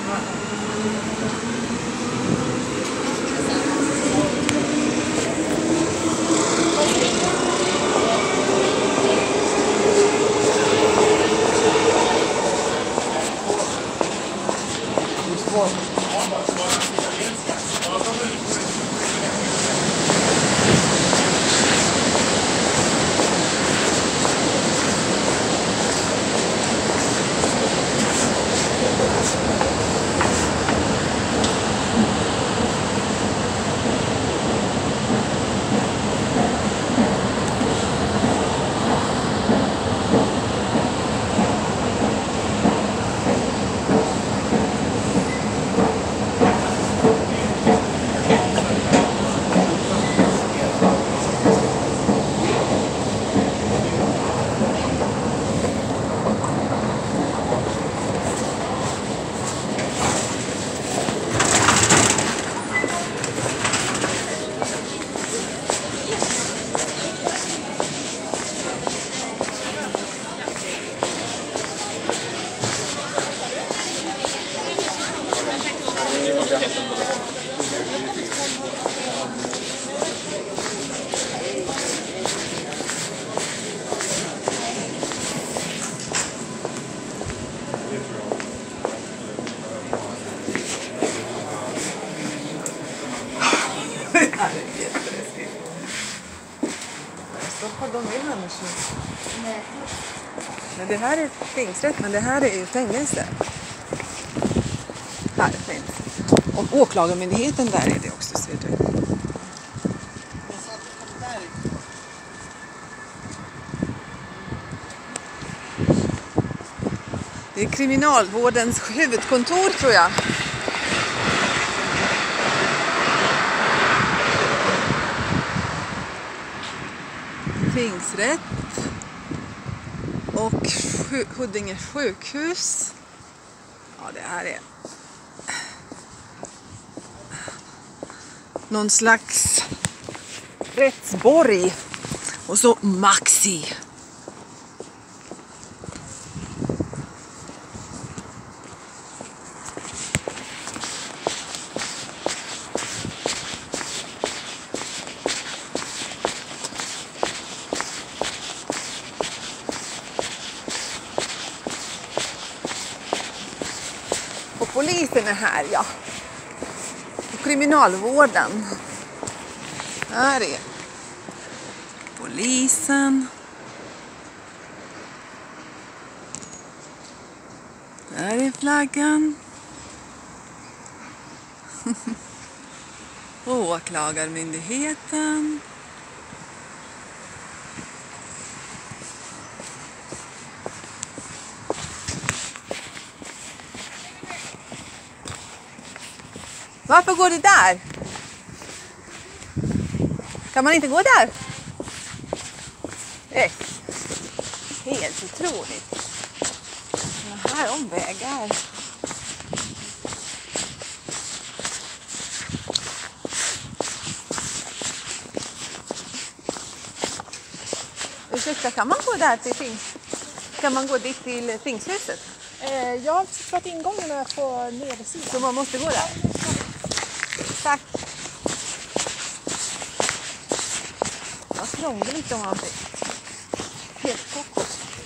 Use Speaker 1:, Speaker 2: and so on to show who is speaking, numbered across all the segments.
Speaker 1: Stoppar de in människor? Nej. Men det här är tingsrätt, men det här är ju fängelse. Här finns. Och åklagarmyndigheten där är det också, ser du. Det är kriminalvårdens huvudkontor, tror jag. Tingsrätt och Huddinge sjukhus. Ja, det här är någon slags rättsborg. Och så Maxi. Och polisen är här, ja. Och kriminalvården. Här är polisen. Där är flaggan. Åklagarmyndigheten. Varför går det där? Kan man inte gå där? Helt otroligt. Såna här omvägar. Ursäkta, kan man gå där till Kan man gå dit till tingshuset?
Speaker 2: Jag tror att ingången är på nedsidan.
Speaker 1: Så man måste gå där? Tack. Vad krångligt om man blir. Helt koko.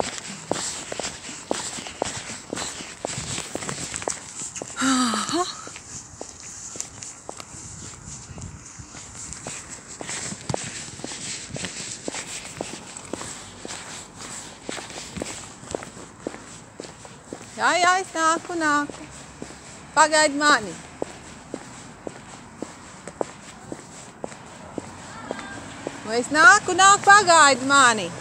Speaker 1: Jaha. Ja, snack. Pagad money. Mas na pagad money.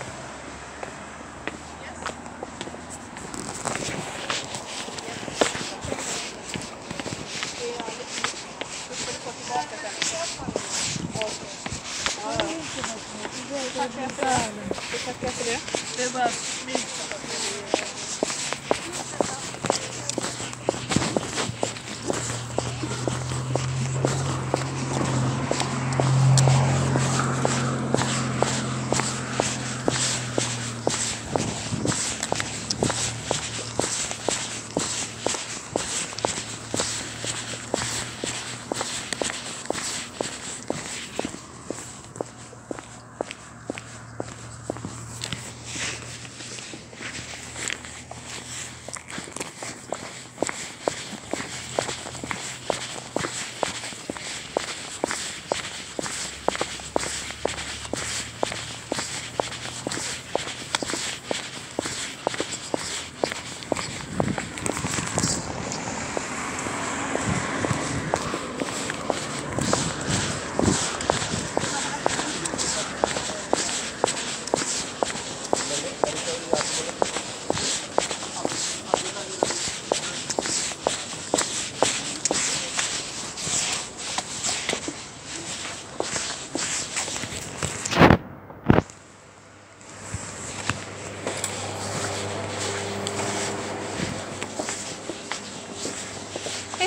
Speaker 2: Tackar för det. Det är bara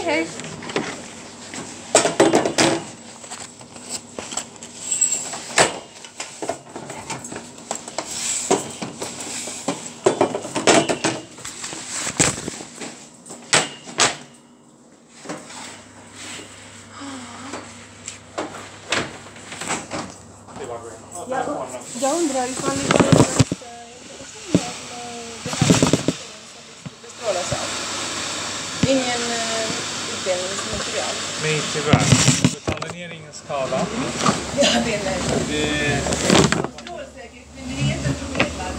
Speaker 1: hej. Jag undrar ifall ni har bestrålas av. Ingen utdelningsmaterial.
Speaker 3: Nej, tyvärr. Utan den ger ingen skada.
Speaker 1: Ja, det är lätt.
Speaker 3: Det...
Speaker 1: Strålsäkert, men det är inte förmedlat.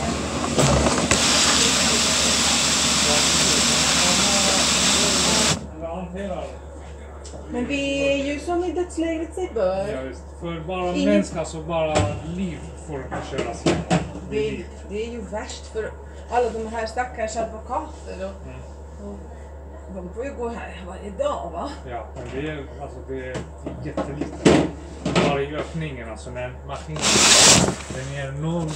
Speaker 1: Men det är ju som i dödslägret sig bör.
Speaker 3: Ja, just. För bara människa så bara liv får köras.
Speaker 1: Det är ju värst för alla de här stackars advokater. Och de får ju gå här varje dag, va?
Speaker 3: Ja, men det är, alltså, det är jättelite. Bara i öppningen, alltså när maskinen den är noll.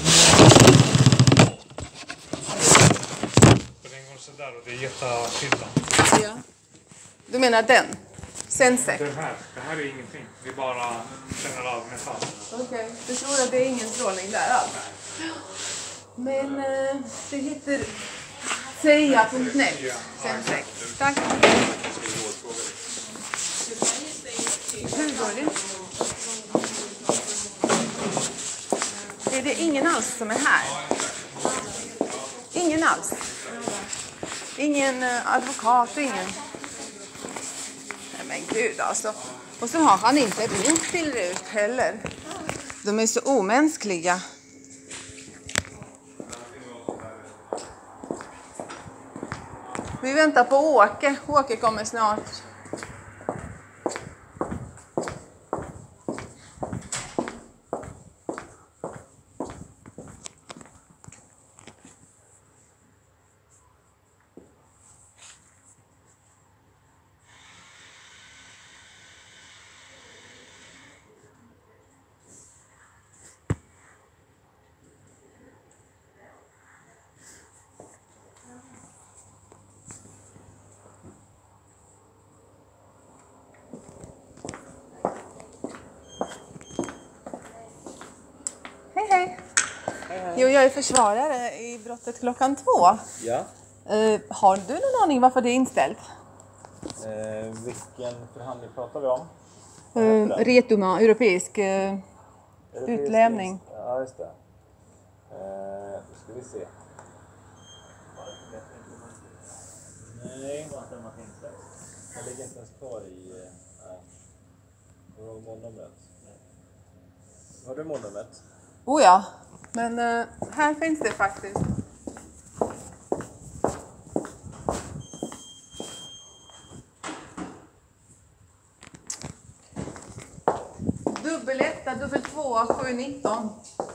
Speaker 3: För den går sådär och det är jätteskilda.
Speaker 1: Ja. Du menar den? Sensec?
Speaker 3: Det här är ingenting. Vi bara känner av metall.
Speaker 1: Okej, du tror att det är ingen strålning där alls? Men det heter Seja.net. Sensec. Tack. Hur går det? Är det ingen alls som är här? Ingen alls? Ingen advokat och ingen... Nej men gud alltså. Och så har han inte ringt till Rut heller. De är så omänskliga. Vi väntar på Åke. Åke kommer snart. Hej. Jo, jag är försvarare i brottet klockan 2.
Speaker 4: Ja.
Speaker 1: Har du någon aning varför det är inställt?
Speaker 4: Vilken förhandling pratar vi om?
Speaker 1: Retuma, europeisk utlämning.
Speaker 4: Ja, just det. Nu ska vi se. Nej, jag ligger inte ens kvar i... Nej. Har du målnumret? Har du målnumret?
Speaker 1: Oh ja, men här finns det faktiskt. Dubbel-1, dubbel-2, 719.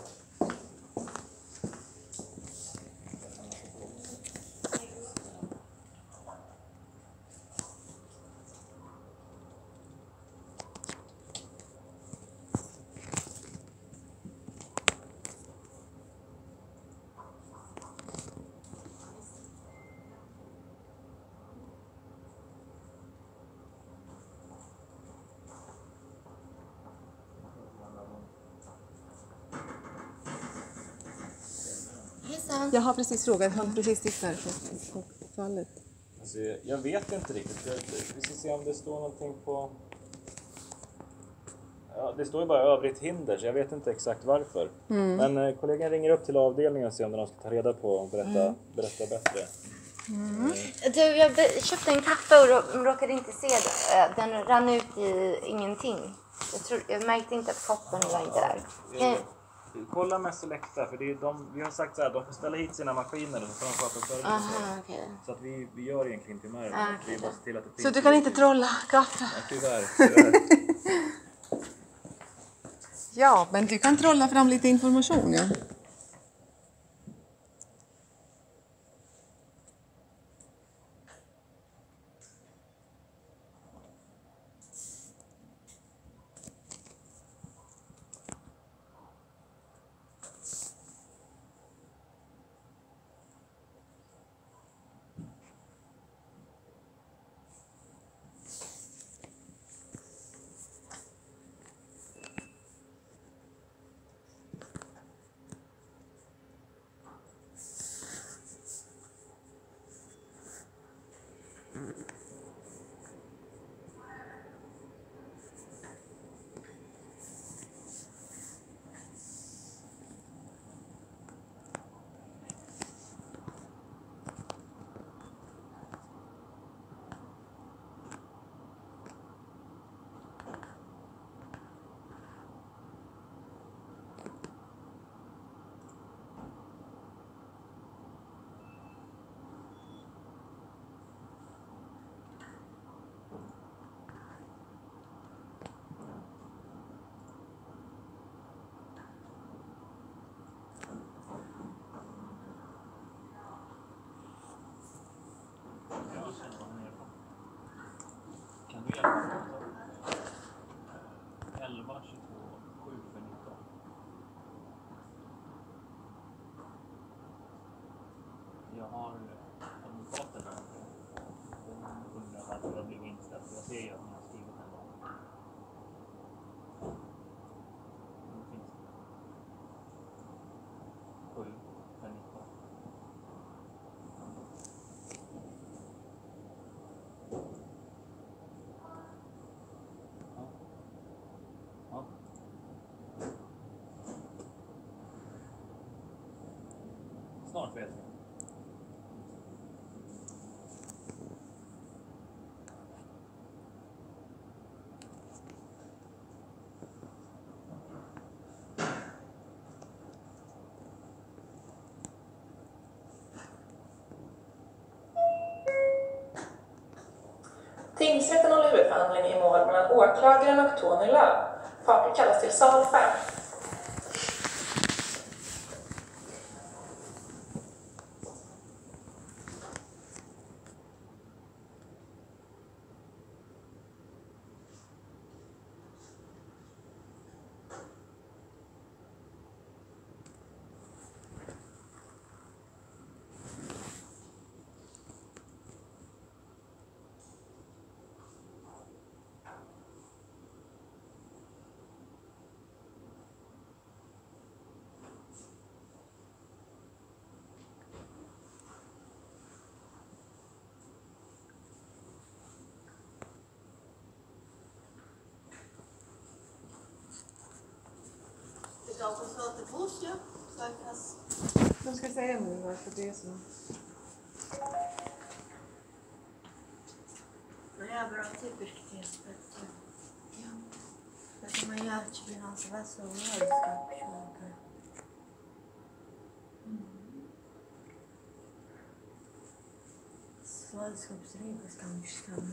Speaker 1: Jag har precis frågat, han precis tittar på fallet.
Speaker 4: Alltså, jag vet inte riktigt. Vi ska se om det står någonting på... Ja, det står ju bara övrigt hinder, så jag vet inte exakt varför. Men kollegan ringer upp till avdelningen och ser om de ska ta reda på och berätta bättre.
Speaker 5: Du, jag köpte en kaffe och råkade inte se det. Den rann ut i ingenting. Jag märkte inte att koppen var inte där.
Speaker 4: Kolla med Selecta, för det är vi har sagt så här, de får ställa hit sina maskiner och så får de sköta servicen.
Speaker 5: Okay.
Speaker 4: Så att vi gör egentligen inte med det. Vi bara ser till att det
Speaker 1: Så du kan inte trolla kaffe?
Speaker 4: Ja, tyvärr.
Speaker 1: Ja, men du kan trolla fram lite information, ja.
Speaker 4: Kan du hjälpa mig? 11, 22, 7 för 19. Jag har advokaten här. De undrar varför det har blivit inställt. Jag ser ju att ni har skrivit en gång. Nu finns det. 7 för 19. Ja. Snart vet vi.
Speaker 2: Tingsrätten håller huvudförhandling i mål mellan åklagaren och Tony Löv. Parter kallas till sal 5.
Speaker 1: De ska säga nu varför det är så.
Speaker 5: Det är bra typiskt tillspetsat. Ja. Потому я финансово свободна, как человека. Сладкое обстрелка с камешком.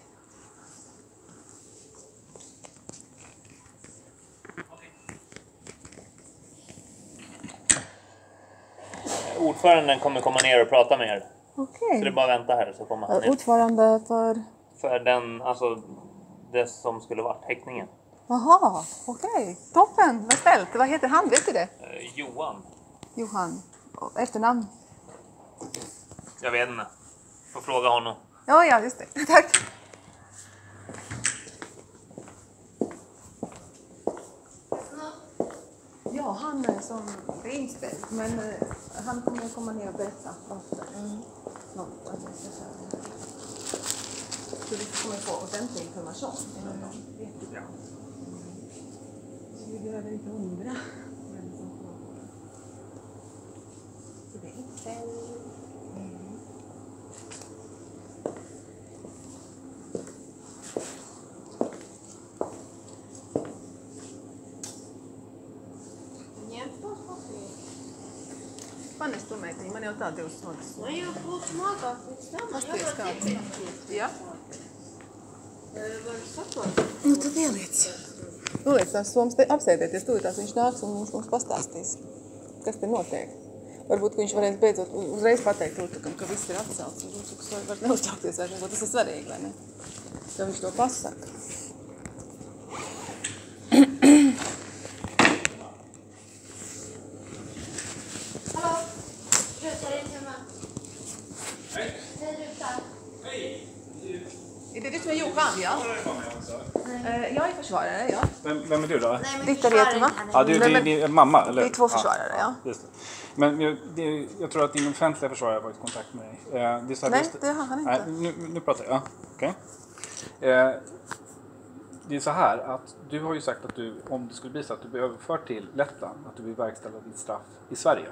Speaker 4: Ordföranden kommer komma ner och prata med er.
Speaker 1: Okej.
Speaker 4: Så det är bara att vänta här så kommer han ner.
Speaker 1: Ordförande för...
Speaker 4: För den, alltså det som skulle varit häktningen.
Speaker 1: Jaha, okej. Toppen, vad ställt. Vad heter han? Vet du det?
Speaker 4: Johan.
Speaker 1: Johan. Och efternamn?
Speaker 4: Jag vet inte. Får fråga honom.
Speaker 1: Ja, just det. Tack. Ja, han är som är inställd, men han kommer att komma ner och berätta något. Så vi kommer få ordentlig information. Jättebra. Så vi behöver inte undra vem som får. Så det är inställd. Pane stumētī, man jau tā 2 stundas.
Speaker 5: Nu, jau būtu smagāk pēc tam.
Speaker 1: Pasties kā. Jā?
Speaker 5: Var sapot.
Speaker 1: Nu, tad ieliec. Ieliec tās somas, te apsēdieties, tūlītās viņš nāks un viņš mums pastāstīs, kas te notiek. Varbūt, ka viņš varēs beidzot uzreiz pateikt Lūtukam, ka viss ir atcelts. Lūtuks var neuztraukties vairs, varbūt tas ir svarīgi, vai ne? Ka viņš to pasaka. Är det du som är Johan? Ja. Jag är försvarare, ja.
Speaker 4: Vem är du då?
Speaker 1: Ditt är Retema.
Speaker 4: Ja, du är mamma, eller?
Speaker 1: Vi är 2 försvarare, ja.
Speaker 4: Just det. Men jag tror att din offentliga försvarare har varit i kontakt med dig. Det är så här,
Speaker 1: Nej, det har han inte.
Speaker 4: Nej, nu pratar jag. Okej. Det är så här att du har ju sagt att du, om det skulle bli så att du blir överförd till Lettland, att du vill verkställa ditt straff i Sverige.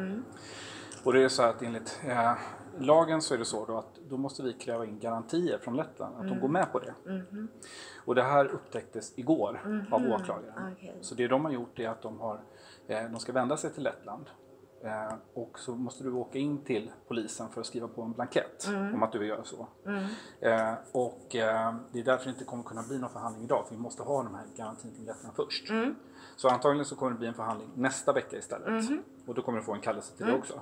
Speaker 4: Och det är så här att enligt lagen så är det så då att då måste vi kräva in garantier från Lettland att de går med på det. Och det här upptäcktes igår av åklagaren.
Speaker 5: Okay.
Speaker 4: Så det de har gjort är att de ska vända sig till Lettland. Och så måste du åka in till polisen för att skriva på en blankett om att du vill göra så. Och det är därför det inte kommer kunna bli någon förhandling idag, för vi måste ha de här garantierna till Lettland först. Så antagligen så kommer det bli en förhandling nästa vecka istället. Och då kommer du få en kallelse till det också.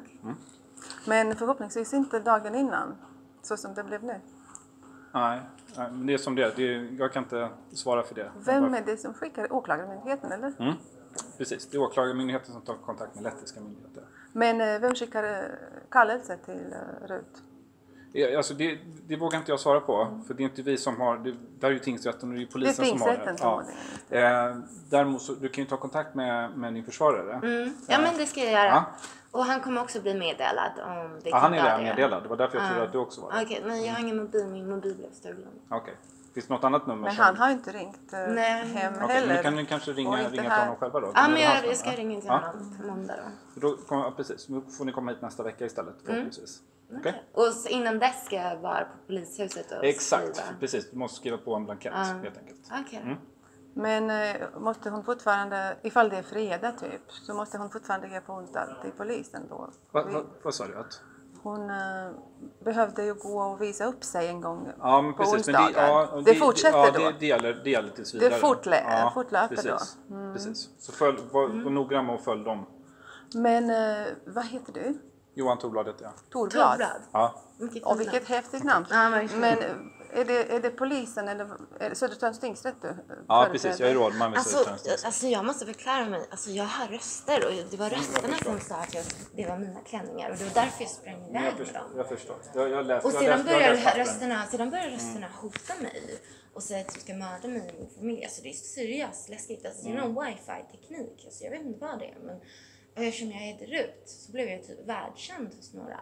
Speaker 1: Men förhoppningsvis inte dagen innan, så som det blev nu.
Speaker 4: Nej, men det är som det är. Jag kan inte svara för det.
Speaker 1: Vem är det som skickar? Åklagarmyndigheten, eller?
Speaker 4: Precis, det är åklagarmyndigheten som tar kontakt med lettiska myndigheter.
Speaker 1: Men vem skickar kallelse till RUT?
Speaker 4: Alltså det vågar inte jag svara på, för det är inte vi som har, där är ju tingsrätten och det är ju polisen som har det. Däremot så, du kan ju ta kontakt med din försvarare.
Speaker 5: Ja, men det ska jag göra. Och han kommer också bli meddelad om det.
Speaker 4: Han är redan meddelad, det var därför jag trodde att du också var det.
Speaker 5: Okej, men jag har ingen mobil, min mobil blev stulen.
Speaker 4: Okej. Finns det något annat nummer?
Speaker 1: Men han har ju inte ringt hem heller.
Speaker 4: Men kan ni kanske ringa till honom själva då?
Speaker 5: Ja, men jag ska ringa till honom på måndag då.
Speaker 4: Precis, nu får ni komma hit nästa vecka istället förhoppningsvis. Okay.
Speaker 5: Och så innan dess ska jag vara på polishuset och
Speaker 4: Exakt,
Speaker 5: skriva.
Speaker 4: Precis. Du måste skriva på en blankett helt enkelt.
Speaker 5: Okay.
Speaker 1: Men måste hon fortfarande, ifall det är fredag typ, så måste hon fortfarande ge på onsdag till polisen då?
Speaker 4: Vad sa du? Att?
Speaker 1: Hon behövde ju gå och visa upp sig en gång
Speaker 4: men
Speaker 1: på
Speaker 4: precis,
Speaker 1: onsdagar. Det fortsätter då?
Speaker 4: Det gäller tills vidare.
Speaker 1: Det fortlöper då?
Speaker 4: Precis. Så var noggrann med att följa dem.
Speaker 1: Men vad heter du?
Speaker 4: Johan Torbladet, ja.
Speaker 1: Torblad?
Speaker 4: Ja.
Speaker 1: Och vilket häftigt namn. Men är det polisen eller är det Södertörns tingsrätt du?
Speaker 4: Ja, precis. Jag är rådman vid Södertörns tingsrätt.
Speaker 5: Alltså jag måste förklara mig. Alltså jag har röster och det var rösterna som sa att det var mina klänningar och det var därför jag sprang iväg med dem.
Speaker 4: Jag förstår. Jag läste,
Speaker 5: och sedan började rösterna hota mig och säga att du ska mörda mig och min familj. Alltså det är seriöst läskigt. Alltså det är någon wifi-teknik. Alltså jag vet inte vad det är, men eftersom jag heter Rut så blev jag typ världskänd hos några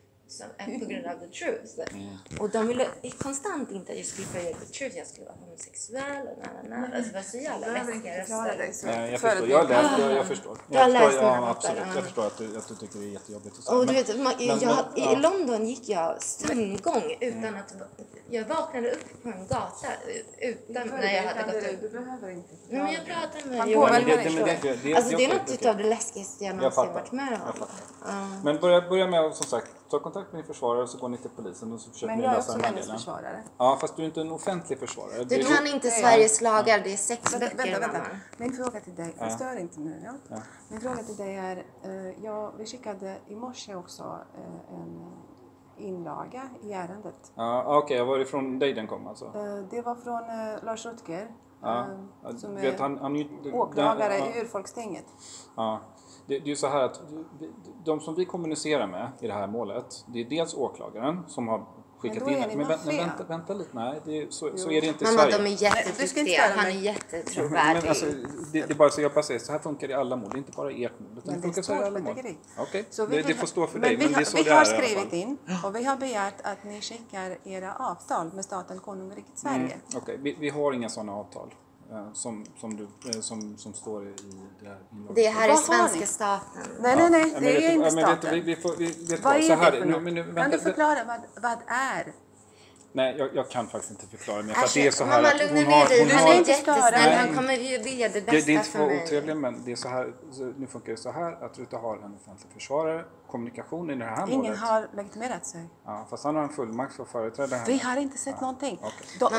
Speaker 5: på grund av the truth. Och de ville konstant inte att jag skulle följa the truth. Jag skulle vara homosexuell och alltså det var så jävla läskiga röster.
Speaker 4: Jag förstår. Jag förstår att du tycker det är jättejobbigt.
Speaker 5: Och du vet, i London gick jag sömngång utan att jag vaknade upp på en gata utan när jag hade gått upp.
Speaker 1: Du behöver inte.
Speaker 5: Nej, men jag pratar med Johan. Alltså det är något av det läskigaste jag någonsin varit med om.
Speaker 4: Men börja med att som sagt ta kontakt med din försvarare så går ni till polisen och så försöker ni lösa den här delen. Men jag är också hennes försvarare. Ja, fast du är inte en offentlig försvarare.
Speaker 5: Du kan inte Sveriges lagar, det är 6 böcker.
Speaker 1: Vänta. Min fråga till dig, förstör inte nu. Ja? Min fråga till dig är, vi skickade i morse också en inlaga i ärendet.
Speaker 4: Okej, var det från dig den kom alltså?
Speaker 1: Det var från Lars Rutger. Som
Speaker 4: vet, han
Speaker 1: åklagare i Urfolkstinget.
Speaker 4: Ja. Det är ju så här att de som vi kommunicerar med i det här målet, det är dels åklagaren som har skickat in det. Men vänta lite, nej, så är det inte i Sverige.
Speaker 5: Men de är jätteduktiga, han är jättetrovärdig.
Speaker 4: Men alltså, det är bara så jag bara säger, så här funkar det i alla mål, det är inte bara ert mål.
Speaker 1: Men det är svårt.
Speaker 4: Okej, det får stå för dig.
Speaker 1: Men vi har skrivit in och vi har begärt att ni skickar era avtal med staten Konungariket Sverige.
Speaker 4: Okej, vi har inga sådana avtal. Som står i det här inlaget.
Speaker 5: Det här är svenska staten.
Speaker 1: Nej, det är inte staten.
Speaker 4: Vad är
Speaker 1: det för något? Kan du förklara vad är?
Speaker 4: Nej, jag kan faktiskt inte förklara mig. För det är så här
Speaker 5: mamma,
Speaker 4: att
Speaker 5: hon är jättesnäll. Han kommer
Speaker 4: ju
Speaker 5: vilja det bästa för mig.
Speaker 4: Det är inte för otrevligt, men det är så här, nu funkar det så här att Ruta har en offentlig försvarare. Kommunikation i det här målet.
Speaker 1: Ingen har legitimerat sig.
Speaker 4: Ja, fast han har en fullmakt för att företräda det här.
Speaker 1: Vi har inte sett någonting.
Speaker 4: Okay.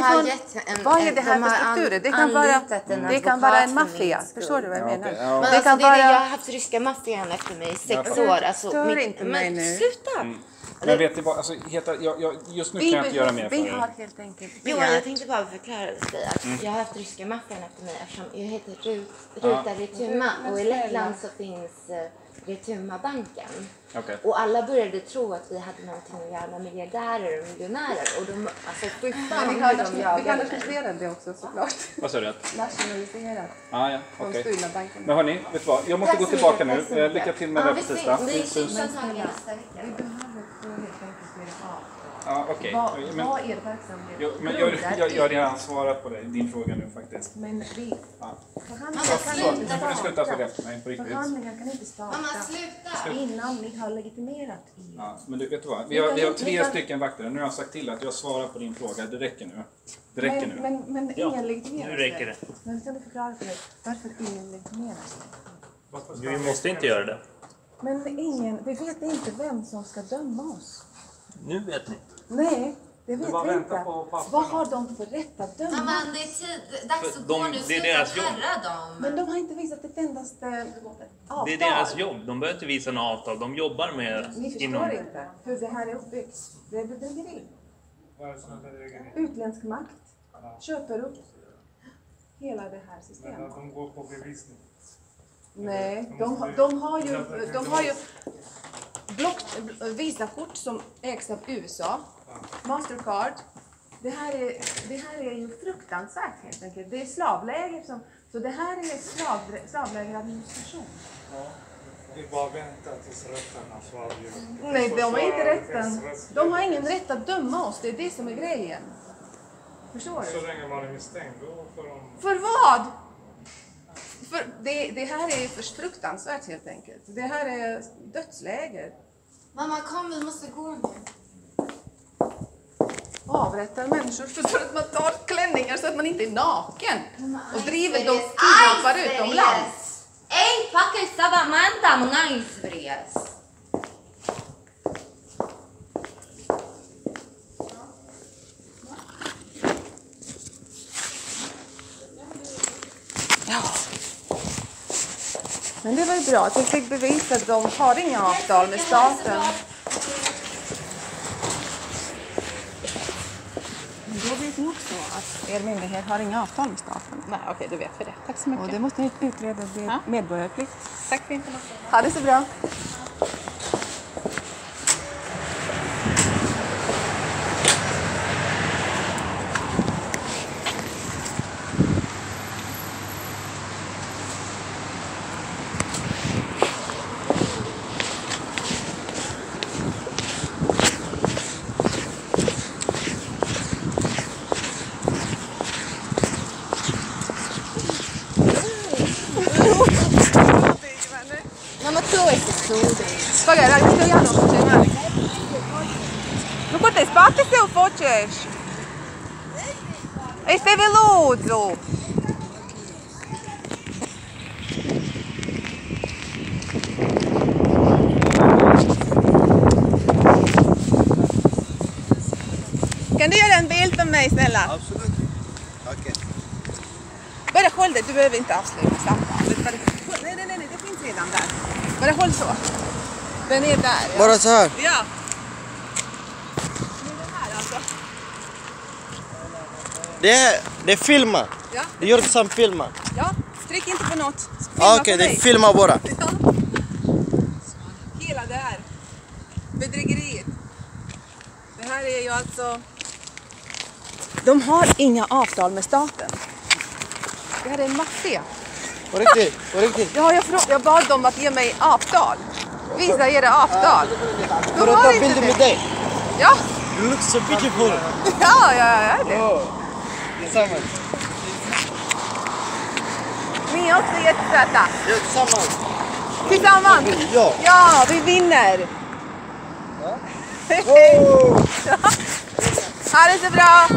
Speaker 1: Vad är det här för strukturer? Det kan vara en maffia. Förstår du vad jag menar?
Speaker 5: Jag har haft ryska maffian efter mig i 6 år. Alltså,
Speaker 1: stör inte mig nu.
Speaker 5: Sluta!
Speaker 4: Men vet du vad, alltså, just nu kan jag inte göra mer för
Speaker 1: vi har helt enkelt
Speaker 5: Johan, jag tänkte bara förklara dig att jag har haft ryska maffian efter mig eftersom jag heter Ruta Retuma och i Lettland så finns Returma-banken.
Speaker 4: Okej.
Speaker 5: Och alla började tro att vi hade någonting att göra med miljardärer och miljonärer. Och de, alltså,
Speaker 1: Vi kan nationalisera det också såklart.
Speaker 4: Vad sa du?
Speaker 1: Nationaliserat.
Speaker 4: Ja,
Speaker 1: De
Speaker 4: okej.
Speaker 1: stulna bankerna.
Speaker 4: Men hörni, vet du vad? Jag måste gå tillbaka nu. Lycka till med det på tisdag.
Speaker 5: Vi
Speaker 4: Vi syns.
Speaker 5: syns antagligen nästa vecka.
Speaker 1: Vi behöver få helt enkelt med det av.
Speaker 4: Ja, okej. Men
Speaker 1: Vad är verksamhet?
Speaker 4: jag har redan svarat på din fråga nu faktiskt.
Speaker 1: Men vi...
Speaker 4: Ja.
Speaker 1: Förhandlingar kan
Speaker 4: Så,
Speaker 1: inte
Speaker 4: nu får du sluta
Speaker 1: starta.
Speaker 4: följa efter mig på riktigt.
Speaker 1: Förhandlingar kan inte starta
Speaker 5: Mamma, sluta!
Speaker 1: innan ni har legitimerat er.
Speaker 4: Ja, men du vet du vad? Vi har 3 stycken vakter. Nu har jag sagt till att jag svarar på din fråga. Det räcker nu. Det räcker nu.
Speaker 1: Men ingen legitimerar
Speaker 6: nu räcker det.
Speaker 1: Men kan du förklara för mig varför ingen legitimerar sig?
Speaker 6: Vi måste inte göra det.
Speaker 1: Men ingen... Vi vet inte vem som ska döma oss.
Speaker 6: Nu vet ni.
Speaker 1: Nej, det vet vi inte.
Speaker 3: på papperna.
Speaker 1: Vad har de för rätt att döma?
Speaker 5: Mamma, det är dags att gå nu.
Speaker 6: Det är deras jobb.
Speaker 1: Men
Speaker 5: dem.
Speaker 1: de har inte visat ett endaste avtal.
Speaker 6: Det är deras jobb. De behöver inte visa några avtal. De jobbar med
Speaker 1: Ni förstår inte hur det här är uppbyggt. Det är bedrägeri.
Speaker 3: Vad är det som är bedrägeri?
Speaker 1: Utländsk makt köper upp hela det här
Speaker 3: Men
Speaker 1: systemet.
Speaker 3: att de går på bevisning.
Speaker 1: Nej, de har ju Visa-kort som ägs av USA. Mastercard. Det här är ju fruktansvärt helt enkelt. Det är slavläger så det här är slavlägeradministration.
Speaker 3: Ja. Vi bara väntar tills rätterna så avgör.
Speaker 1: Nej, de har inte rätten. De har ingen rätt att döma oss. Det är det som är grejen. Förstår du?
Speaker 3: Så länge man är misstänkt då får de...
Speaker 1: För vad? För det här är för fruktansvärt helt enkelt. Det här är dödsläger.
Speaker 5: Mamma, kom, vi måste gå nu.
Speaker 1: Avrättar människor för att man tar klänningar så att man inte är naken. Och driver dem
Speaker 5: Ay,
Speaker 1: kidnappar utomlands.
Speaker 5: Ei pakai sava mantą, man aizvries.
Speaker 1: Ja. Men det var ju bra att vi fick bevisa att de har inga avtal med staten. Men då vet ni också att er myndighet har inga avtal med staten.
Speaker 7: Nej, okej, då vet vi det. Tack så mycket.
Speaker 1: Och det måste ni utreda, det är medborgarplikt.
Speaker 7: Tack för informationen.
Speaker 1: Ha det så bra.
Speaker 5: Mamma, tu esi sūdīgs.
Speaker 1: Pagaidi, tev jānofočē mani. Nu, kur te pati sev fočēšu? Es tevi lūdzu. Kan du göra en bild på mig, snälla?
Speaker 8: Absolut. Okej.
Speaker 1: Bara håll det, du behöver inte avsluta samtalet. Nej, det finns redan där. Bara håll så. Den är där. Ja.
Speaker 8: Bara så här.
Speaker 1: Ja. Det är den här alltså.
Speaker 8: Det är filma.
Speaker 1: Ja.
Speaker 8: Det gör det som filma.
Speaker 1: Ja, tryck inte på något. Filma
Speaker 8: Okej,
Speaker 1: på
Speaker 8: det
Speaker 1: mig.
Speaker 8: är filma bara.
Speaker 1: Ja. Hela det här. Bedrägeriet. Det här är ju alltså... De har inga avtal med staten. Det här är en maffia.
Speaker 8: På riktigt, på riktigt.
Speaker 1: Ja, jag bad dem att ge mig avtal. Visa era avtal.
Speaker 8: Får jag ta bilder med dig?
Speaker 1: Ja,
Speaker 8: You look so beautiful.
Speaker 1: ja, är det.
Speaker 8: Tillsammans.
Speaker 1: Ni är också jättesöta.
Speaker 8: Ja, tillsammans.
Speaker 1: Tillsammans.
Speaker 8: Ja.
Speaker 1: Ja, vi vinner.
Speaker 8: Oh.
Speaker 1: Ha det så bra.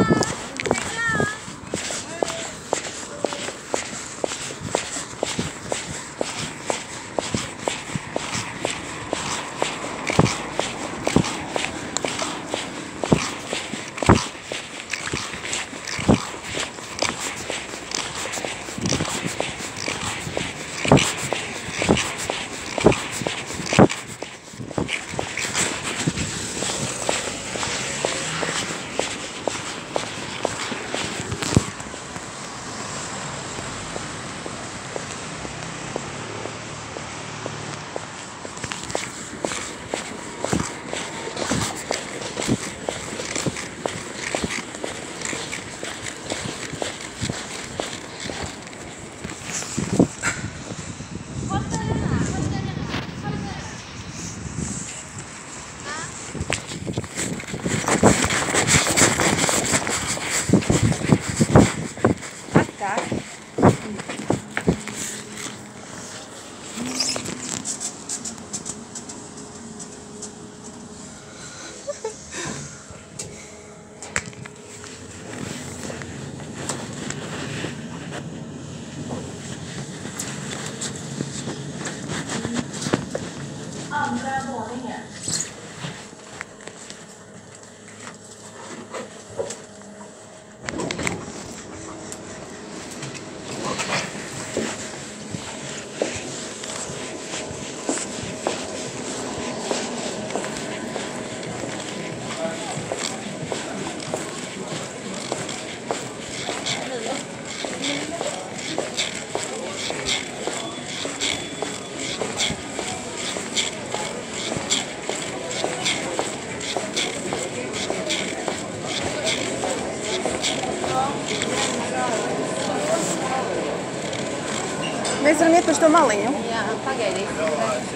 Speaker 1: Mēs varam iet par šo maliņu.
Speaker 5: Jā, pagaidīsim.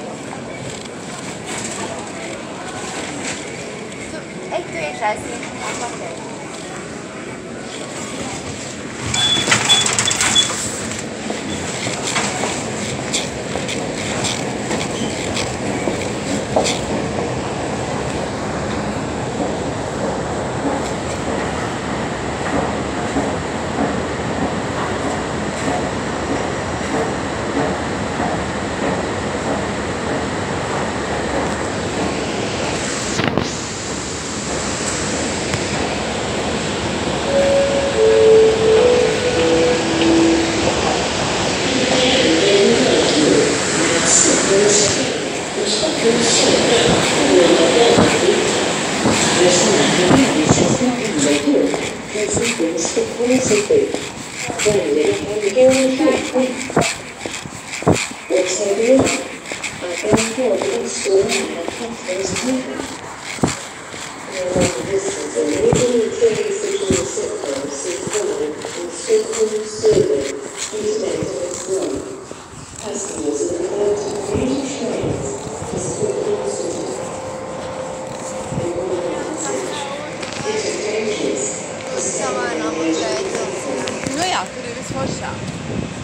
Speaker 5: Ej, tu iekšā esi. Pagaidi.
Speaker 1: Nu jā, tur ir visforšāk.